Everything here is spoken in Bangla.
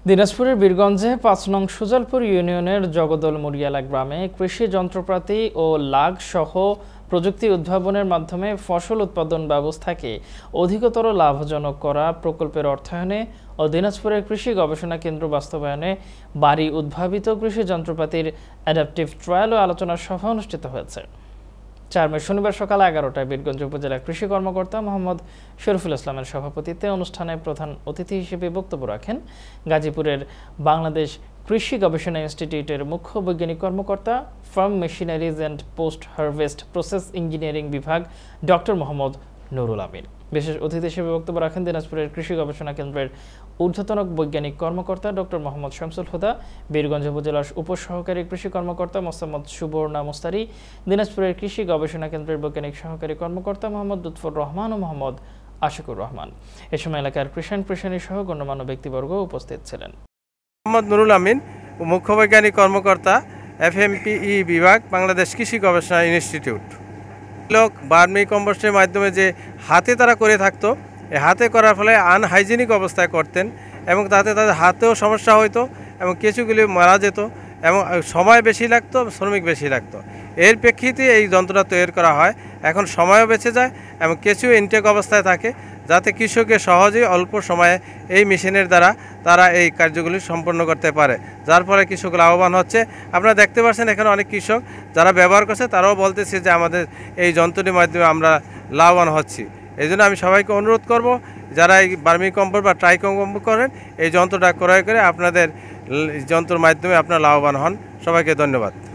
দিনাজপুরের বীরগঞ্জে ৫ নং সুজালপুর ইউনিয়নের জগদল মুরিয়ালা গ্রামে কৃষি যন্ত্রপাতি ও লাগ সহ প্রযুক্তি উদ্ভাবনের মাধ্যমে ফসল উৎপাদন ব্যবস্থাকে অধিকতর লাভজনক করা প্রকল্পের অর্থায়নে ও দিনাজপুরের কৃষি গবেষণা কেন্দ্র বাস্তবায়নে বাড়ি উদ্ভাবিত কৃষি যন্ত্রপাতির অ্যাডাপটিভ ট্রায়াল ও আলোচনা সভা অনুষ্ঠিত হয়েছে। ৪ মে শনিবার সকাল ১১টায় বীরগঞ্জ উপজেলা কৃষি কর্মকর্তা মোহাম্মদ শরীফুল ইসলামের সভাপতিত্বে অনুষ্ঠানে প্রধান অতিথি হিসেবে বক্তব্য রাখেন গাজীপুরের বাংলাদেশ কৃষি গবেষণা ইনস্টিটিউটের মুখ্য বৈজ্ঞানিক কর্মকর্তা, farm machineries and post harvest process engineering বিভাগ ডক্টর মোহাম্মদ নুরুল আমিন। বিশেষ অতিথি হিসেবে বক্তব্য রাখেন দিনাজপুরের কৃষি গবেষণা কেন্দ্রের ঊর্ধ্বতন বৈজ্ঞানিক কর্মকর্তা ডক্টর মোহাম্মদ শামসুল হুদা, বীরগঞ্জ উপজেলার উপসহকারী কৃষি কর্মকর্তা মোসাম্মদ সুবর্ণা মুস্তারি, দিনাজপুরের কৃষি গবেষণা কেন্দ্রের বৈজ্ঞানিক সহকারী কর্মকর্তা মোহাম্মদ লুৎফর রহমান ও মোহাম্মদ আশিকুর রহমান। এ সময় এলাকার কৃষাণী সহ গণ্যমান্য ব্যক্তিবর্গ উপস্থিত ছিলেন। মোহাম্মদ নুরুল আমিন, মুখ্য বৈজ্ঞানিক কর্মকর্তা, FMPE বিভাগ, বাংলাদেশ কৃষি গবেষণা ইনস্টিটিউট। লোক বার্মি কম্পোস্টের মাধ্যমে যে হাতে তারা করে থাকতো, এই হাতে করার ফলে আনহাইজেনিক অবস্থায় করতেন এবং তাতে তাদের হাতেও সমস্যা হতো এবং কিছুগুলি মারা যেত এবং সময় বেশি লাগতো, শ্রমিক বেশি লাগতো। এর প্রেক্ষিতে এই যন্ত্রটা তৈরি করা হয়। এখন সময়ও বেঁচে যায় এবং কিছু ইনটেক অবস্থায় থাকে, যাতে কৃষকের সহজেই অল্প সময়ে এই মেশিনের দ্বারা তারা এই কার্যগুলি সম্পন্ন করতে পারে, যার ফলে কৃষক লাভবান হচ্ছে। আপনারা দেখতে পাচ্ছেন এখানে অনেক কৃষক যারা ব্যবহার করছে তারাও বলতেছে যে আমাদের এই যন্ত্রটির মাধ্যমে আমরা লাভবান হচ্ছি। এই জন্য আমি সবাইকে অনুরোধ করব, যারা এই বার্মি কম্পোস্ট বা ট্রাই কম্পোস্ট করেন, এই যন্ত্রটা ক্রয় করে আপনাদের যন্ত্রের মাধ্যমে আপনারা লাভবান হন। সবাইকে ধন্যবাদ।